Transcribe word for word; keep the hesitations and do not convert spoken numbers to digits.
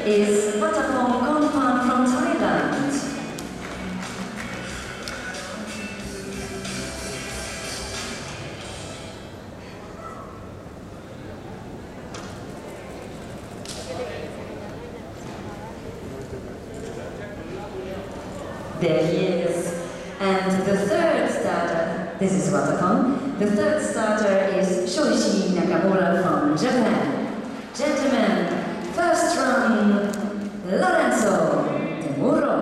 is Vatapong Kongpan from Thailand. There he is. And the third starter, this is Vatapong, the third starter is Shoichi Nakamura from Japan. Gentlemen, first run, Lorenzo Temuro.